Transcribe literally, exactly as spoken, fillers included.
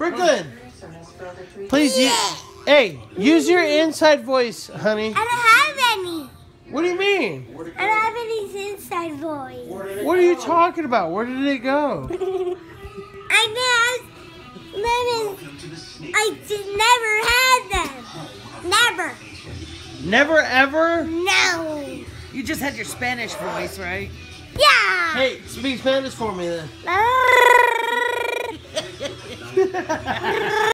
Brooklyn, please use. Hey, use your inside voice, honey. I don't have any. What do you mean? I don't have any inside voice. What are you talking about? Where did it go? I guess. Lemon. I just never had them. Never. Never ever? No. You just had your Spanish voice, right? Yeah. Hey, speak Spanish for me then.